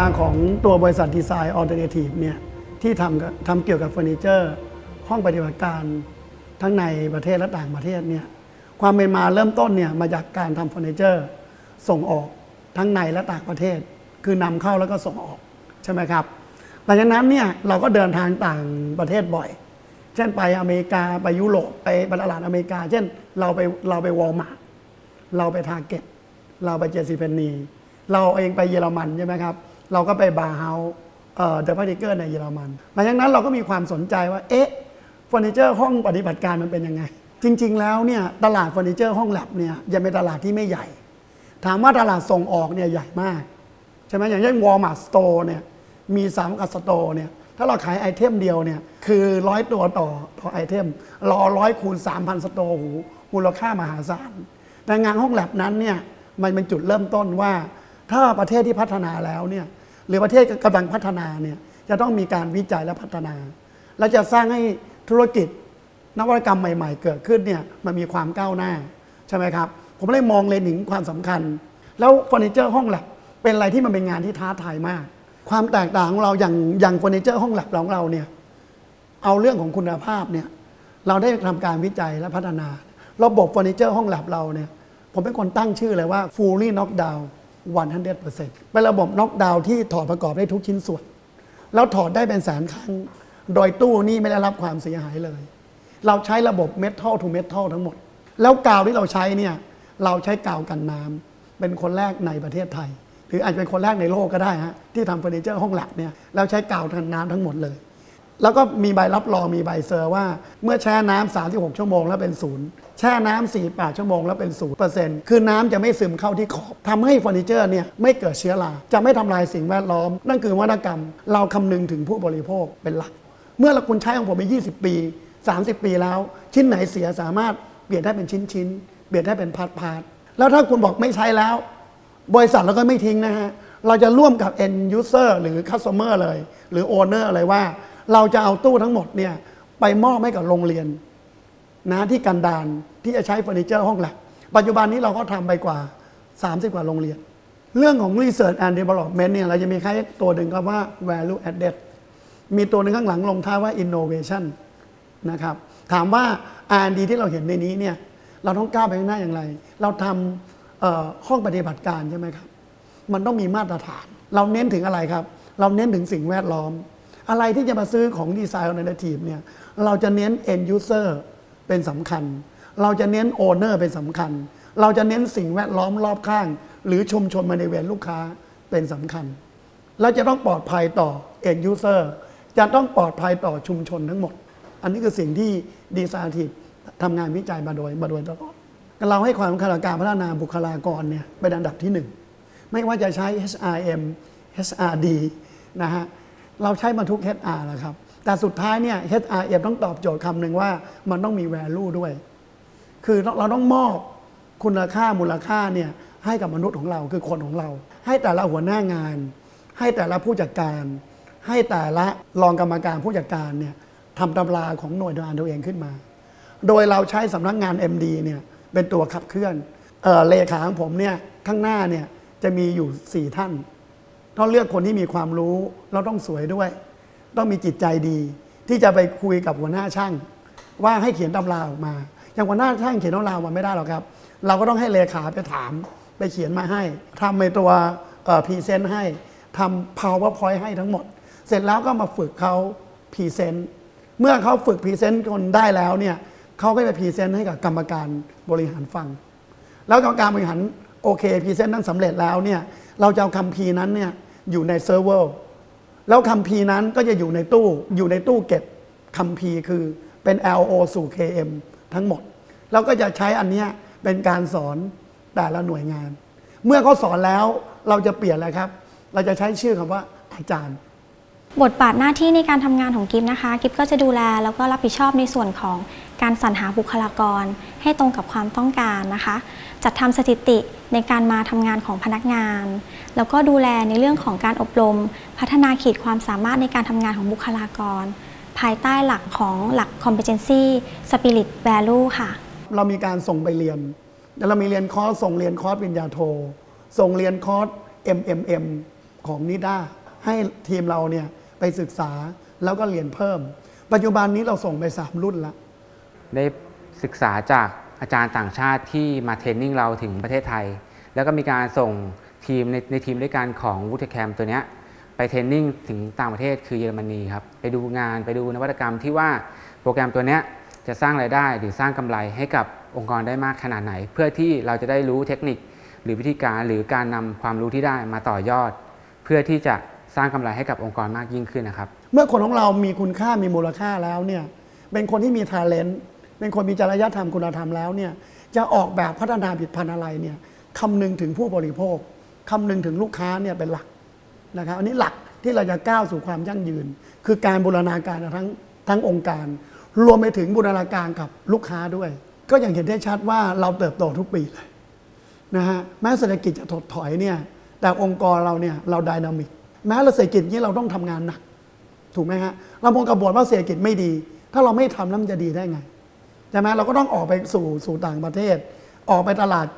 ของตัวบริษัทดีไซน์ออลเทอร์เนทีฟเนี่ยที่ทำเกี่ยวกับเฟอร์นิเจอร์ห้องปฏิบัติการทั้งในประเทศและต่างประเทศเนี่ยความเป็นมาเริ่มต้นเนี่ยมาจากการทำเฟอร์นิเจอร์ส่งออกทั้งในและต่างประเทศคือนำเข้าแล้วก็ส่งออกใช่ไหมครับหลังจากนั้นเนี่ยเราก็เดินทางต่างประเทศบ่อยเช่นไปอเมริกาไปยุโรปไปตลาดอเมริกาเช่นเราไปวอลมาร์ทเราไปทาร์เก็ตเราไปเจซีเพนนีเราเองไปเยอรมันใช่ไหมครับเราก็ไปบาร์เฮาส์เดอะพาร์ติเกอร์ในเยอรมันหลังจากนั้นเราก็มีความสนใจว่าเฟอร์นิเจอร์ห้องปฏิบัติการมันเป็นยังไงจริงๆแล้วเนี่ยตลาดเฟอร์นิเจอร์ห้องแลบเนี่ยยังเป็นตลาดที่ไม่ใหญ่ถามว่าตลาดส่งออกเนี่ยใหญ่มากใช่ไหมอย่างเช่น Walmart Store เนี่ยมี3กับสโตร์เนี่ยถ้าเราขายไอเทมเดียวเนี่ยคือ100ตัวต่อไอเทม100คูณ 3,000 สโตร์มูลค่ามหาศาลแต่งานห้องแลบนั้นเนี่ยมันเป็นจุดเริ่มต้นว่าถ้าประเทศที่พัฒนาแล้วเนี่ยหรือประเทศกำลังพัฒนาเนี่ยจะต้องมีการวิจัยและพัฒนาและจะสร้างให้ธุรกิจนวัตกรรมใหม่ๆเกิดขึ้นเนี่ยมันมีความก้าวหน้าใช่ไหมครับผมเลยมองเลยถึงความสำคัญแล้วเฟอร์นิเจอร์ห้องแลบเป็นอะไรที่มันเป็นงานที่ท้าทายมากความแตกต่างของเราอย่างเฟอร์นิเจอร์ห้องแลบของเราเนี่ยเอาเรื่องของคุณภาพเนี่ยเราได้ทำการวิจัยและพัฒนาระบบเฟอร์นิเจอร์ห้องแลบเราเนี่ยผมเป็นคนตั้งชื่อเลยว่า fully knock down 100% เป็นระบบ knock down ที่ถอดประกอบได้ทุกชิ้นส่วนแล้วถอดได้เป็นแสนครั้งโดยตู้นี่ไม่ได้รับความเสียหายเลยเราใช้ระบบ metal to metal ทั้งหมดแล้วกาวที่เราใช้เนี่ยเราใช้กาวกันน้ำเป็นคนแรกในประเทศไทยหรืออาจจะเป็นคนแรกในโลกก็ได้ฮะที่ทำเฟอร์นิเจอร์ห้องแลบเนี่ยแล้วใช้กาวกันน้ำทั้งหมดเลยแล้วก็มีใบรับรองมีใบเซอร์ว่าเมื่อแช่น้ำ36 ชั่วโมงแล้วเป็นศูนย์แช่น้ำ48 ชั่วโมงแล้วเป็น0%คือน้ำจะไม่ซึมเข้าที่ขอบทำให้เฟอร์นิเจอร์เนี่ยไม่เกิดเชื้อราจะไม่ทำลายสิ่งแวดล้อมนั่นคือนวัตกรรมเราคำนึงถึงผู้บริโภคเป็นหลักเมื่อคุณใช้ของผมไป20 ปี30 ปีแล้วชิ้นไหนเสียสามารถเปลี่ยนได้เป็นชิ้นเปลี่ยนได้เป็นพาร์ทแล้วถ้าคุณบอกไม่ใช้แล้วบริษัทเราก็ไม่ทิ้งนะฮะเราจะร่วมกับ end user หรือ customer เลยหรือ owner เลยว่าเราจะเอาตู้ทั้งหมดเนี่ยไปมอบให้กับโรงเรียนนะที่กันดารที่จะใช้เฟอร์นิเจอร์ห้องแลบปัจจุบันนี้เราก็ทำไปกว่า30 กว่าโรงเรียนเรื่องของ research and development เนี่ยเราจะมีแค่ตัวหนึ่งก็ว่า value added มีตัวหนึ่งข้างหลังลงท้ายว่า innovation นะครับถามว่า R&D ที่เราเห็นในนี้เนี่ยเราต้องก้าวไปข้างหน้าอย่างไรเราทำห้องปฏิบัติการใช่ไหมครับมันต้องมีมาตรฐานเราเน้นถึงอะไรครับเราเน้นถึงสิ่งแวดล้อมอะไรที่จะมาซื้อของดีไซน์ออลเทอร์เนทีฟเนี่ยเราจะเน้น end user เป็นสำคัญเราจะเน้น owner เป็นสำคัญเราจะเน้นสิ่งแวดล้อมรอบข้างหรือชุมชนบริเวณลูกค้าเป็นสำคัญเราจะต้องปลอดภัยต่อ end user จะต้องปลอดภัยต่อชุมชนทั้งหมดอันนี้คือสิ่งที่ดีไซน์ทีฟทำงานวิจัยมาโดยตลอดเราให้ความสำคัญกับการพัฒนาบุคลากรเนี่ยเป็นอันดับที่1ไม่ว่าจะใช้ HRM HRD นะฮะเราใช้มาทุก HR แล้วครับแต่สุดท้ายเนี่ย HRM ต้องตอบโจทย์คำหนึ่งว่ามันต้องมี value ด้วยคือเราต้องมอบคุณค่ามูลค่าเนี่ยให้กับมนุษย์ของเราคือคนของเราให้แต่ละหัวหน้างานให้แต่ละผู้จัดการให้แต่ละรองกรรมการผู้จัดการเนี่ยทำตำราของหน่วยงานตัวเองขึ้นมาโดยเราใช้สำนักงาน MD เนี่ยเป็นตัวขับเคลื่อนเลขาของผมเนี่ยข้างหน้าเนี่ยจะมีอยู่4ท่านต้องเลือกคนที่มีความรู้เราต้องสวยด้วยต้องมีจิตใจดีที่จะไปคุยกับหัวหน้าช่างว่าให้เขียนตำราออกมาอย่างหัวหน้าช่างเขียนตำรามาไม่ได้หรอกครับเราก็ต้องให้เลขาไปถามไปเขียนมาให้ทำในตัวพรีเซนต์ให้ทำ PowerPoint ให้ทั้งหมดเสร็จแล้วก็มาฝึกเขาพรีเซนต์เมื่อเขาฝึกพรีเซนต์คนได้แล้วเนี่ยเขาก็จะพรีเซนต์ให้กับกรรมการบริหารฟังแล้วกรรมการบริหารโอเคพรีเซนต์นั้นสำเร็จแล้วเนี่ยเราจะเอาคัมภีร์นั้นเนี่ยอยู่ในเซิร์ฟเวอร์แล้วคัมภีร์นั้นก็จะอยู่ในตู้เก็บคัมภีร์คือเป็น LO สู่ KM ทั้งหมดแล้วก็จะใช้อันนี้เป็นการสอนแต่ละหน่วยงานเมื่อเขาสอนแล้วเราจะเปลี่ยนอะไรครับเราจะใช้ชื่อคำว่าอาจารย์บทบาทหน้าที่ในการทำงานของกิฟนะคะกิฟก็จะดูแลแล้วก็รับผิดชอบในส่วนของการสรรหาบุคลากรให้ตรงกับความต้องการนะคะจัดทำสถิติในการมาทำงานของพนักงานแล้วก็ดูแลในเรื่องของการอบรมพัฒนาขีดความสามารถในการทำงานของบุคลากรภายใต้หลักของหลัก competency spirit value ค่ะเรามีการส่งไปเรียนเรามีเรียนคอร์สส่งเรียนคอร์สปริญญาโทส่งเรียนคอร์ส MMM ของนิด้าให้ทีมเราเนี่ยไปศึกษาแล้วก็เรียนเพิ่มปัจจุบันนี้เราส่งไป3รุ่นแล้วได้ศึกษาจากอาจารย์ต่างชาติที่มาเทรนนิ่งเราถึงประเทศไทยแล้วก็มีการส่งทีมในทีมด้วยกันของวูดแคมตัวนี้ไปเทรนนิ่งถึงต่างประเทศคือเยอรมนีครับไปดูงานไปดูนวัตกรรมที่ว่าโปรแกรมตัวนี้จะสร้างรายได้หรือสร้างกำไรให้กับองค์กรได้มากขนาดไหนเพื่อที่เราจะได้รู้เทคนิคหรือวิธีการหรือการนำความรู้ที่ได้มาต่อยอดเพื่อที่จะสร้างกำไรให้กับองค์กรมากยิ่งขึ้นนะครับเมื่อคนของเรามีคุณค่ามีมูลค่าแล้วเนี่ยเป็นคนที่มี talent เป็นคนมีจริยธรรมคุณธรรมแล้วเนี่ยจะออกแบบพัฒนาผลิตภัณฑ์อะไรเนี่ยคำนึงถึงผู้บริโภคคำนึงถึงลูกค้าเนี่ยเป็นหลักนะครับอันนี้หลักที่เราจะก้าวสู่ความยั่งยืนคือการบูรณาการทั้งองค์การรวมไปถึงบูรณาการกับลูกค้าด้วยก็อย่างเห็นได้ชัดว่าเราเติบโตทุกปีเลยนะฮะแม้เศรษฐกิจจะถดถอยเนี่ยแต่องค์กรเราเนี่ยเราไดนามิกแม้เราเศรษฐกิจนี้เราต้องทำงานหนักถูกไหมฮะเรามองกระบวนว่าเศรษฐกิจไม่ดีถ้าเราไม่ทำแล้วมันจะดีได้ไงใช่ไหมเราก็ต้องออกไปสู่ต่างประเทศออกไปตลาด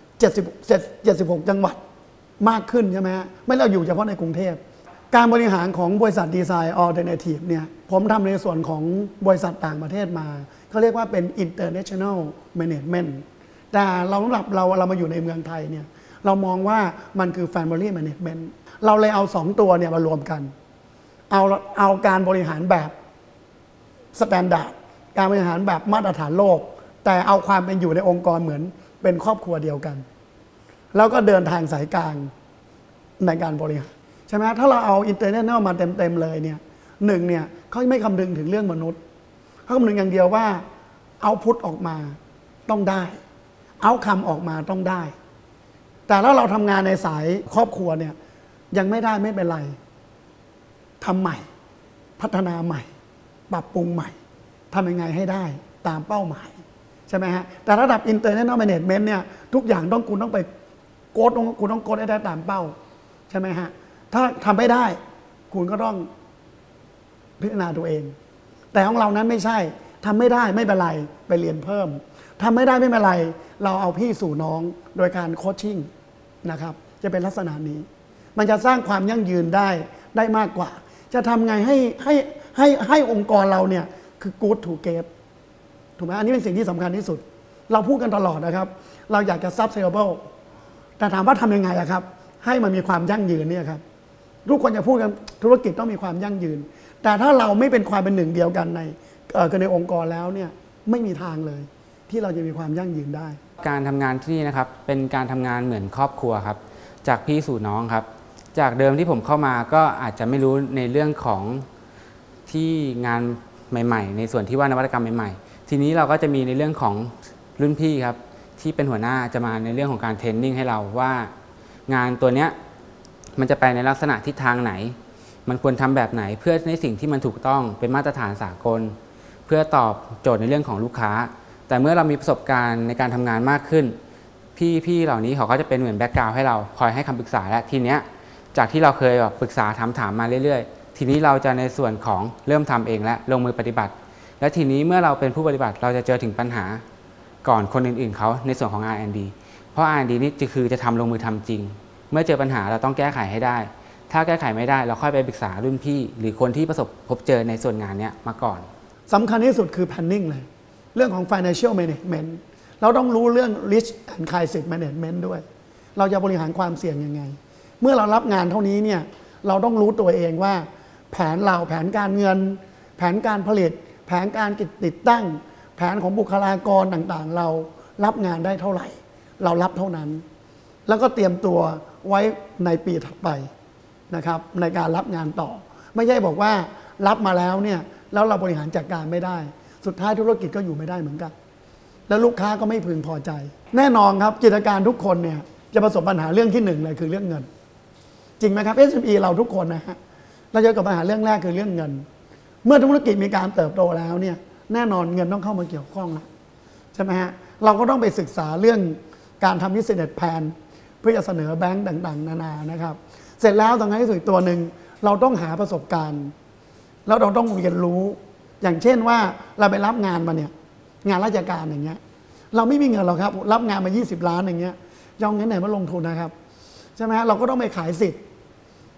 76จังหวัดมากขึ้นใช่ไหมฮะไม่เราอยู่เฉพาะในกรุงเทพการบริหารของบริษัทดีไซน์ออลเทอร์เนทีฟเนี่ยผมทำในส่วนของบริษัทต่างประเทศมาเขาเรียกว่าเป็น international management แต่เรามาอยู่ในเมืองไทยเนี่ยเรามองว่ามันคือ family management เราเลยเอา2ตัวเนี่ยมารวมกันเอาการบริหารแบบสแตนดาร์ดการบริหารแบบมาตรฐานโลกแต่เอาความเป็นอยู่ในองค์กรเหมือนเป็นครอบครัวเดียวกันแล้วก็เดินทางสายกลางในการบริหารใช่ไหมถ้าเราเอาอินเตอร์เน็ตมาเต็มเลยเนี่ยหนึ่งเนี่ยเขาไม่คำนึงถึงเรื่องมนุษย์เขาคำนึงอย่างเดียวว่าเอาพุทออกมาต้องได้เอาคำออกมาต้องได้แต่ถ้าเราทำงานในสายครอบครัวเนี่ยยังไม่ได้ไม่เป็นไรทำใหม่พัฒนาใหม่ปรับปรุงใหม่ทำยังไงให้ได้ตามเป้าหมายใช่ไหมฮะแต่ระดับ International Management เนี่ยทุกอย่างคุณต้องไปคุณต้องโกดให้ได้ตามเป้าใช่ไหมฮะถ้าทำไม่ได้คุณก็ต้องพิจารณาตัวเองแต่ของเรานั้นไม่ใช่ทำไม่ได้ไม่เป็นไรไปเรียนเพิ่มทำไม่ได้ไม่เป็นไรเราเอาพี่สู่น้องโดยการโคชชิ่งนะครับจะเป็นลักษณะนี้มันจะสร้างความยั่งยืนได้มากกว่าจะทำไงให้องค์กรเราเนี่ยคือ good to great ถูกไหมอันนี้เป็นสิ่งที่สำคัญที่สุดเราพูดกันตลอดนะครับเราอยากจะ sustainable แต่ถามว่าทำยังไงอะครับให้มันมีความยั่งยืนเนี่ยครับทุกคนจะพูดกันธุรกิจต้องมีความยั่งยืนแต่ถ้าเราไม่เป็นความเป็นหนึ่งเดียวกันในองค์กรแล้วเนี่ยไม่มีทางเลยที่เราจะมีความยั่งยืนได้การทำงานที่นี่นะครับเป็นการทำงานเหมือนครอบครัวครับจากพี่สู่น้องครับจากเดิมที่ผมเข้ามาก็อาจจะไม่รู้ในเรื่องของที่งานใหม่ๆในส่วนที่ว่านวัตกรรมใหม่ๆทีนี้เราก็จะมีในเรื่องของรุ่นพี่ครับที่เป็นหัวหน้าจะมาในเรื่องของการเทรนนิ่งให้เราว่างานตัวเนี้ยมันจะไปในลักษณะทิศทางไหนมันควรทำแบบไหนเพื่อในสิ่งที่มันถูกต้องเป็นมาตรฐานสากลเพื่อตอบโจทย์ในเรื่องของลูกค้าแต่เมื่อเรามีประสบการณ์ในการทำงานมากขึ้นพี่เหล่านี้เขาก็จะเป็นเหมือนแบ็กกราวด์ให้เราคอยให้คำปรึกษาและทีเนี้ยจากที่เราเคยปรึกษาถามมาเรื่อยๆทีนี้เราจะในส่วนของเริ่มทำเองและลงมือปฏิบัติและทีนี้เมื่อเราเป็นผู้ปฏิบัติเราจะเจอถึงปัญหาก่อนคนอื่นๆเขาในส่วนของ R&D เพราะ R&D นี่คือจะทำลงมือทำจริงเมื่อเจอปัญหาเราต้องแก้ไขให้ได้ถ้าแก้ไขไม่ได้เราค่อยไปปรึกษารุ่นพี่หรือคนที่พบเจอในส่วนงานนี้มาก่อนสำคัญที่สุดคือ planning เลยเรื่องของ financial management เราต้องรู้เรื่อง risk and crisis management ด้วยเราจะบริหารความเสี่ยงยังไงเมื่อเรารับงานเท่านี้เนี่ยเราต้องรู้ตัวเองว่าแผนการเงินแผนการผลิตแผนการติดตั้งแผนของบุคลากรต่างๆเรารับงานได้เท่าไหร่เรารับเท่านั้นแล้วก็เตรียมตัวไว้ในปีถัดไปนะครับในการรับงานต่อไม่ใช่บอกว่ารับมาแล้วเนี่ยแล้วเราบริหารจัดการไม่ได้สุดท้ายธุรกิจก็อยู่ไม่ได้เหมือนกันแล้วลูกค้าก็ไม่พึงพอใจแน่นอนครับกิจการทุกคนเนี่ยจะประสบปัญหาเรื่องที่หนึ่งเลยคือเรื่องเงินจริงไหมครับ SME เราทุกคนนะฮะเราเจอกับปัญหาเรื่องแรกคือเรื่องเงินเมื่อธุรกิจมีการเติบโตแล้วเนี่ยแน่นอนเงินต้องเข้ามาเกี่ยวข้องแล้วใช่ไหมฮะเราก็ต้องไปศึกษาเรื่องการทำ business plan เพื่อจะเสนอแบงก์ต่างๆนานานะครับเสร็จแล้วตรงนี้สุดตัวหนึ่งเราต้องหาประสบการณ์แล้วเราต้องเรียนรู้อย่างเช่นว่าเราไปรับงานมาเนี่ยงานราชการอย่างเงี้ยเราไม่มีเงินหรอกครับรับงานมา20 ล้านอย่างเงี้ยยองเงินไหนมาลงทุนนะครับใช่ไหมฮะเราก็ต้องไปขายสิทธิ์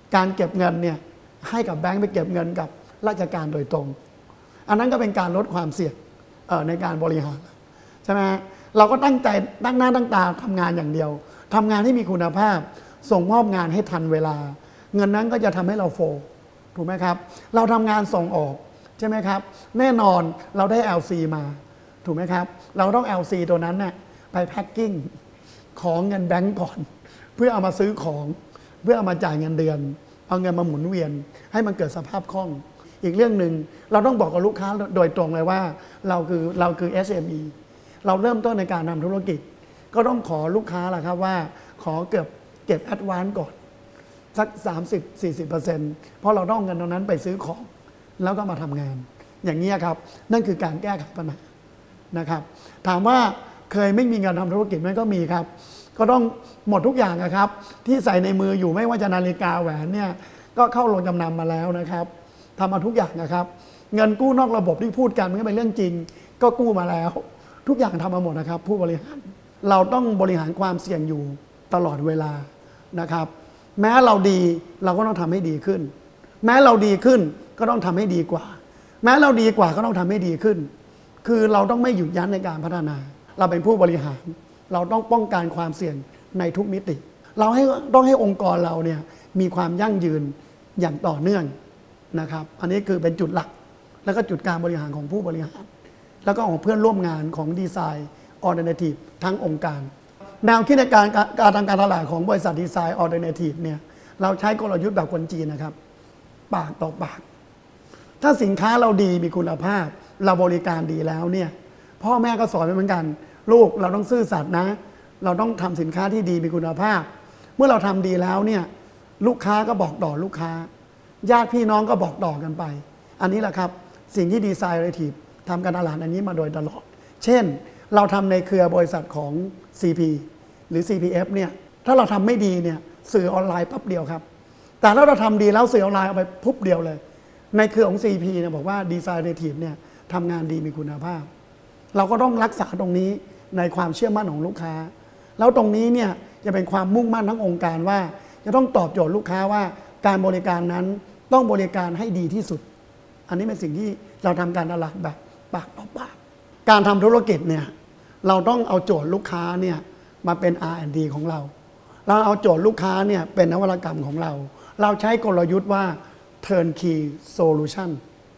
การเก็บเงินเนี่ยให้กับแบงก์ไปเก็บเงินกับราชการโดยตรง อันนั้นก็เป็นการลดความเสี่ยงในการบริหารใช่ไหมเราก็ตั้งใจตั้งหน้าตั้งตาทำงานอย่างเดียวทำงานที่มีคุณภาพส่งมอบงานให้ทันเวลาเงินนั้นก็จะทำให้เราโฟลถูกไหมครับเราทำงานส่งออกใช่ไหมครับแน่นอนเราได้ LC มาถูกไหมครับเราต้อง LC ตัวนั้นเนี่ยไปแพ็คกิ้งของเงินแบงก์ก่อนเพื่อเอามาซื้อของเพื่อเอามาจ่ายเงินเดือนเอาเงินมาหมุนเวียนให้มันเกิดสภาพคล่องอีกเรื่องหนึ่งเราต้องบอกกับลูกค้าโดยตรงเลยว่าเราคือ SME เราเริ่มต้นในการทำธุรกิจก็ต้องขอลูกค้าแหละครับว่าขอเก็บแอดวานซ์ก่อนสัก 30-40% เพราะเราต้องเงินตรงนั้นไปซื้อของแล้วก็มาทำงานอย่างนี้ครับนั่นคือการแก้ไขปัญหานะครับถามว่าเคยไม่มีเงินทำธุรกิจไหมก็มีครับก็ต้องหมดทุกอย่างครับที่ใส่ในมืออยู่ไม่ว่าจะนาฬิกาแหวนเนี่ยก็เข้าโรงจำนำมาแล้วนะครับทำมาทุกอย่างนะครับเงินกู้นอกระบบที่พูดกันมันก็เป็นเรื่องจริงก็กู้มาแล้วทุกอย่างทำมาหมดนะครับผู้บริหารเราต้องบริหารความเสี่ยงอยู่ตลอดเวลานะครับแม้เราดีเราก็ต้องทำให้ดีขึ้นแม้เราดีขึ้นก็ต้องทำให้ดีกว่าแม้เราดีกว่าก็ต้องทำให้ดีขึ้นคือเราต้องไม่หยุดยั้งในการพัฒนาเราเป็นผู้บริหารเราต้องป้องกันความเสี่ยงในทุกมิติเราต้องให้องค์กรเราเนี่ยมีความยั่งยืนอย่างต่อเนื่องนะครับอันนี้คือเป็นจุดหลักแล้วก็จุดการบริหารของผู้บริหารแล้วก็ของเพื่อนร่วมงานของดีไซน์ออเทอร์เนทีฟทั้งองค์การแนวคิดในการทางการตลาดของบริษัทดีไซน์ออเทอร์เนทีฟเนี่ยเราใช้กลยุทธ์แบบคนจีนนะครับปากต่อปากถ้าสินค้าเราดีมีคุณภาพเราบริการดีแล้วเนี่ยพ่อแม่ก็สอนเหมือนกันลูกเราต้องซื่อสัตย์นะเราต้องทำสินค้าที่ดีมีคุณภาพเมื่อเราทำดีแล้วเนี่ยลูกค้าก็บอกต่อลูกค้าญาติพี่น้องก็บอกต่อกันไปอันนี้แหละครับสิ่งที่ดีไซน์ออเทอร์เนทีฟทำการตลาดอันนี้มาโดยตลอดเช่นเราทำในเครือบริษัทของ CP หรือ CPF เนี่ยถ้าเราทำไม่ดีเนี่ยสื่อออนไลน์ปั๊บเดียวครับแต่ถ้าเราทำดีแล้วสื่อออนไลน์เอาไปปุ๊บเดียวเลยในเครือของ CP เนี่ยบอกว่าดีไซน์ออเทอร์เนทีฟเนี่ยทำงานดีมีคุณภาพเราก็ต้องรักษาตรงนี้ในความเชื่อมั่นของลูกค้าแล้วตรงนี้เนี่ยจะเป็นความมุ่งมั่นทั้งองค์การว่าจะต้องตอบโจทย์ลูกค้าว่าการบริการนั้นต้องบริการให้ดีที่สุดอันนี้เป็นสิ่งที่เราทำการตลาดแบบปากต่อปากการทำธุรกิจเนี่ยเราต้องเอาโจทย์ลูกค้าเนี่ยมาเป็น R&D ของเราเอาโจทย์ลูกค้าเนี่ยเป็นนวัตกรรมของเราใช้กลยุทธ์ว่า Turnkey Solution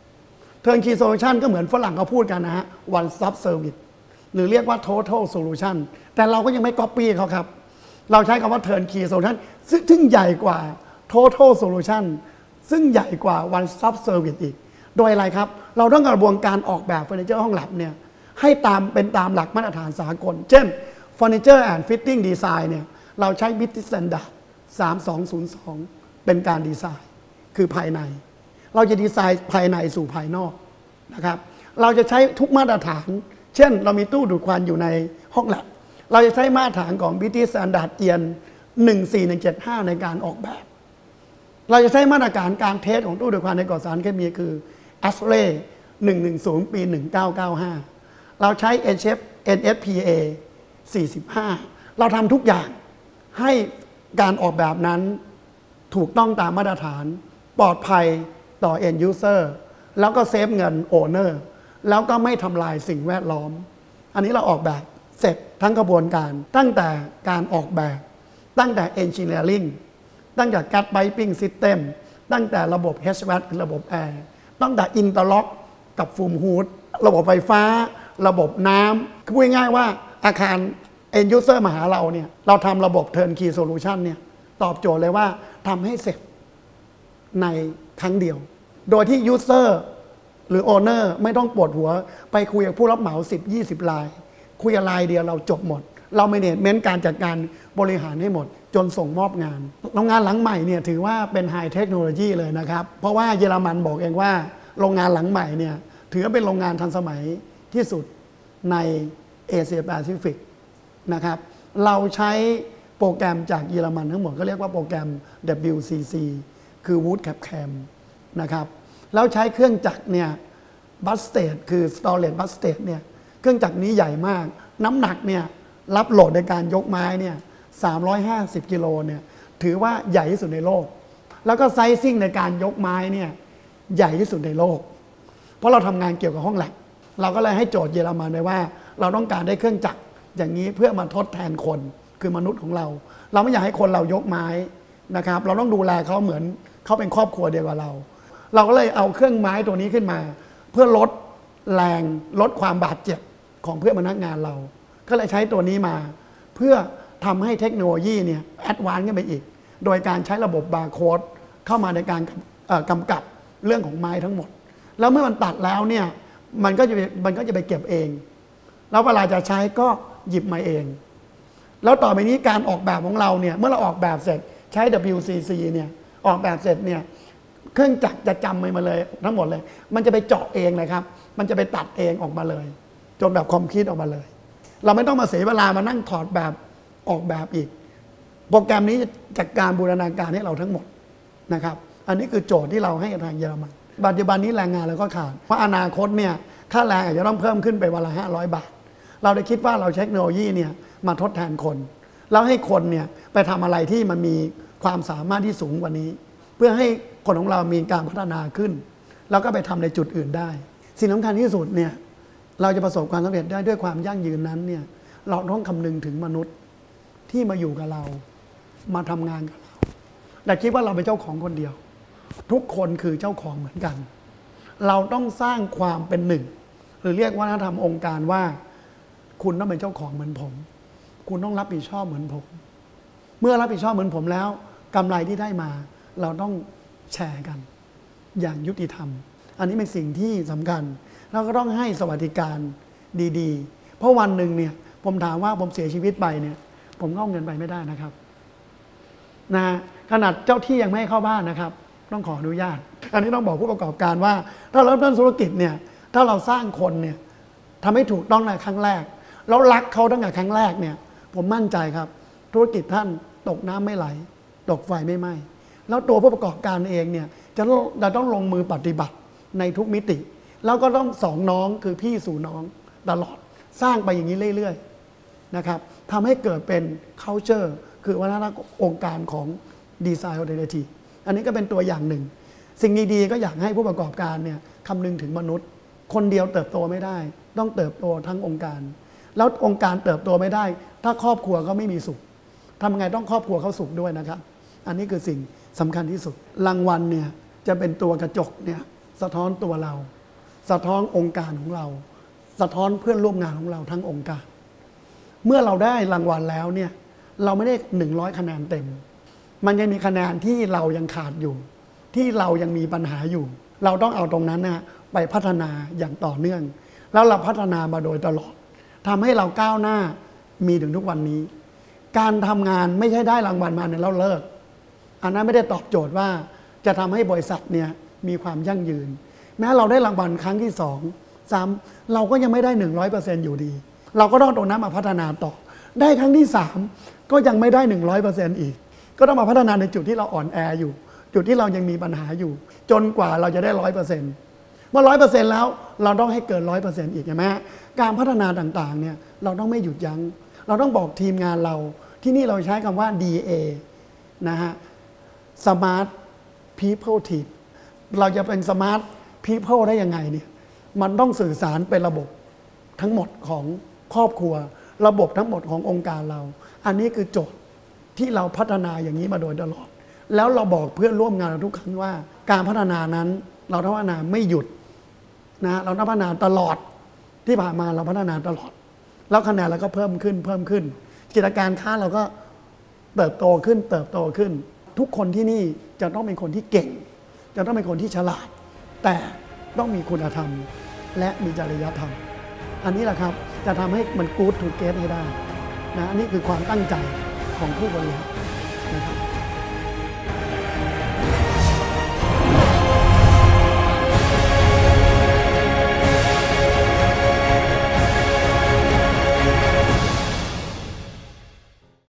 Turnkey Solution ก็เหมือนฝรั่งเขาพูดกันนะฮะ One Stop Service หรือเรียกว่า Total Solution แต่เราก็ยังไม่ copy เขาครับเราใช้คำว่า Turnkey Solution ซึ่งใหญ่กว่า Total Solution ซึ่งใหญ่กว่า One Stop Service อีกโดยอะไรครับเราต้องกระบวนการออกแบบเฟอร์นิเจอร์ห้องแลบเนี่ยให้เป็นตามหลักมาตรฐานสากลเช่น Furniture and Fitting Design เนี่ยเราใช้ British Standard 3202เป็นการดีไซน์คือภายในเราจะดีไซน์ภายในสู่ภายนอกนะครับเราจะใช้ทุกมาตรฐานเช่นเรามีตู้ดูดควันอยู่ในห้องแลบเราจะใช้มาตรฐานของ British Standard เอียน14175ในการออกแบบเราจะใช้มาตรการการเทสของตู้ดูดควันในก่อสารเคมีคือ ASHRAE 110 ปี 1995เราใช้ NFPA 45เราทำทุกอย่างให้การออกแบบนั้นถูกต้องตามมาตรฐานปลอดภัยต่อ end user แล้วก็เซฟเงิน owner แล้วก็ไม่ทำลายสิ่งแวดล้อมอันนี้เราออกแบบเสร็จทั้งกระบวนการตั้งแต่การออกแบบตั้งแต่ engineering ตั้งแต่ gas piping system ตั้งแต่ระบบ HVAC ระบบแอร์ตั้งแต่ interlock กับ fume hood ระบบไฟฟ้าระบบน้ำพูดง่ายๆว่าอาคาร end user มาหาเราเนี่ยเราทำระบบ turnkey solution เนี่ยตอบโจทย์เลยว่าทำให้เสร็จในครั้งเดียวโดยที่ user หรือ owner ไม่ต้องปวดหัวไปคุยกับผู้รับเหมา 10-20 รายคุยรายเดียวเราจบหมดเราไม่เน้นเม้นการจัดการบริหารให้หมดจนส่งมอบงานโรงงานหลังใหม่เนี่ยถือว่าเป็นไฮเทคโนโลยีเลยนะครับเพราะว่าเยอรมันบอกเองว่าโรงงานหลังใหม่เนี่ยถือว่าเป็นโรงงานทันสมัยที่สุดในเอเชียแปซิฟิกนะครับเราใช้โปรแกรมจากเยอรมันทั้งหมดก็เรียกว่าโปรแกรม WCC คือ Wood Cap Cam นะครับแล้วใช้เครื่องจักรเนี่ยบัสเตดคือ Storage Busted เนี่ยเครื่องจักรนี้ใหญ่มากน้ำหนักเนี่ยรับโหลดในการยกไม้เนี่ย350 กิโลเนี่ยถือว่าใหญ่ที่สุดในโลกแล้วก็ไซซิ่งในการยกไม้เนี่ยใหญ่ที่สุดในโลกเพราะเราทำงานเกี่ยวกับห้องแลบเราก็เลยให้โจทย์เยอรมันไว้ว่าเราต้องการได้เครื่องจักรอย่างนี้เพื่อมาทดแทนคนคือมนุษย์ของเราไม่อยากให้คนเรายกไม้นะครับเราต้องดูแลเขาเหมือนเขาเป็นครอบครัวเดียวกับเราก็เลยเอาเครื่องไม้ตัวนี้ขึ้นมาเพื่อลดแรงลดความบาดเจ็บของเพื่อนพนักงานเราก็เลยใช้ตัวนี้มาเพื่อทำให้เทคโนโลยีเนี่ยแอดวานซ์ขึ้นไปอีกโดยการใช้ระบบบาร์โค้ดเข้ามาในการกำกับเรื่องของไม้ทั้งหมดแล้วเมื่อมันตัดแล้วเนี่ยมันก็จะไปเก็บเองแล้วเวลาจะใช้ก็หยิบมาเองแล้วต่อไปนี้การออกแบบของเราเนี่ยเมื่อเราออกแบบเสร็จใช้ WCC เนี่ยออกแบบเสร็จเนี่ยเครื่องจักรจะจำมาเลยทั้งหมดเลยมันจะไปเจาะเองเลยครับมันจะไปตัดเองออกมาเลยจนแบบคอมพิวต์ออกมาเลยเราไม่ต้องมาเสียเวลามานั่งถอดแบบออกแบบอีกโปรแกรมนี้จัดการบูรณาการให้เราทั้งหมดนะครับอันนี้คือโจทย์ที่เราให้กับทางเยอรมันปัจจุบันนี้แรงงานเราก็ขาดเพราะอนาคตเนี่ยค่าแรงอาจจะต้องเพิ่มขึ้นไปวันละ500 บาทเราได้คิดว่าเราใช้เทคโนโลยีเนี่ยมาทดแทนคนแล้วให้คนเนี่ยไปทำอะไรที่มันมีความสามารถที่สูงกว่านี้เพื่อให้คนของเรามีการพัฒนาขึ้นแล้วก็ไปทำในจุดอื่นได้สิ่งสำคัญที่สุดเนี่ยเราจะประสบความสำเร็จได้ด้วยความยั่งยืนนั้นเนี่ยเราต้องคำนึงถึงมนุษย์ที่มาอยู่กับเรามาทำงานกับเราแต่คิดว่าเราเป็นเจ้าของคนเดียวทุกคนคือเจ้าของเหมือนกันเราต้องสร้างความเป็นหนึ่งหรือเรียกวัฒนธรรมองค์การว่าคุณต้องเป็นเจ้าของเหมือนผมคุณต้องรับผิดชอบเหมือนผมเมื่อรับผิดชอบเหมือนผมแล้วกำไรที่ได้มาเราต้องแชร์กันอย่างยุติธรรมอันนี้เป็นสิ่งที่สำคัญเราก็ต้องให้สวัสดิการดีๆเพราะวันหนึ่งเนี่ยผมถามว่าผมเสียชีวิตไปเนี่ยผมก็เอาเงินไปไม่ได้นะครับนะขนาดเจ้าที่ยังไม่ให้เข้าบ้านนะครับต้องขออนุญาตอันนี้ต้องบอกผู้ประกอบการว่าถ้าเราเริ่มต้นธุรกิจเนี่ยถ้าเราสร้างคนเนี่ยทำให้ถูกต้องในครั้งแรกแล้วรักเขาตั้งแต่ครั้งแรกเนี่ยผมมั่นใจครับธุรกิจท่านตกน้ำไม่ไหลตกไฟไม่ไหม้แล้วตัวผู้ประกอบการเองเนี่ยจะต้องลงมือปฏิบัติในทุกมิติแล้วก็ต้องสองน้องคือพี่สู่น้องตลอดสร้างไปอย่างนี้เรื่อยๆนะครับทำให้เกิดเป็น culture คือวัฒนธรรมองค์การของ Design Alternative อันนี้ก็เป็นตัวอย่างหนึ่งสิ่งดีๆก็อยากให้ผู้ประกอบการเนี่ยคำนึงถึงมนุษย์คนเดียวเติบโตไม่ได้ต้องเติบโตทั้งองค์การแล้วองค์การเติบโตไม่ได้ถ้าครอบครัวก็ไม่มีสุขทำไงต้องครอบครัวเขาสุขด้วยนะครับอันนี้คือสิ่งสำคัญที่สุดรางวัลเนี่ยจะเป็นตัวกระจกเนี่ยสะท้อนตัวเราสะท้อนองค์การของเราสะท้อนเพื่อนร่วมงานของเราทั้งองค์การเมื่อเราได้รางวัลแล้วเนี่ยเราไม่ได้100 คะแนนเต็มมันยังมีคะแนนที่เรายังขาดอยู่ที่เรายังมีปัญหาอยู่เราต้องเอาตรงนั้นนะไปพัฒนาอย่างต่อเนื่องแล้วเราพัฒนามาโดยตลอดทำให้เราก้าวหน้ามีถึงทุกวันนี้การทำงานไม่ใช่ได้รางวัลมาเนี่ยเราเลิกอันนั้นไม่ได้ตอบโจทย์ว่าจะทำให้บริษัทเนี่ยมีความยั่งยืนแม้เราได้รางวัลครั้งที่2 3เราก็ยังไม่ได้ 100% อยู่ดีเราก็ต้องตรงนั้นมาพัฒนาต่อได้ครั้งที่3ก็ยังไม่ได้ 100% อีกก็ต้องมาพัฒนาในจุดที่เราอ่อนแออยู่จุดที่เรายังมีปัญหาอยู่จนกว่าเราจะได้ 100%เมื่อ 100% แล้วเราต้องให้เกิน 100% อีกใช่ไหมการพัฒนาต่างๆเนี่ยเราต้องไม่หยุดยั้งเราต้องบอกทีมงานเราที่นี่เราใช้คำว่า DA นะฮะ Smart People Team เราจะเป็น Smart People ได้ยังไงเนี่ยมันต้องสื่อสารเป็นระบบทั้งหมดของครอบครัวระบบทั้งหมดขององค์การเราอันนี้คือโจทย์ที่เราพัฒนาอย่างนี้มาโดยตลอดแล้วเราบอกเพื่อนร่วมงานเราทุกครั้งว่าการพัฒนานั้นเราต้องพัฒนาไม่หยุดนะเราต้องพัฒนาตลอดที่ผ่านมาเราพัฒนาตลอดแล้วคะแนนเราก็เพิ่มขึ้นกิจการค้าเราก็เติบโตขึ้นทุกคนที่นี่จะต้องเป็นคนที่เก่งจะต้องเป็นคนที่ฉลาดแต่ต้องมีคุณธรรมและมีจริยธรรมอันนี้แหละครับจะทำให้มันกู๊ดทูเกตให้ได้นะอันนี้คือความตั้งใจของผู้บริหารนะครับ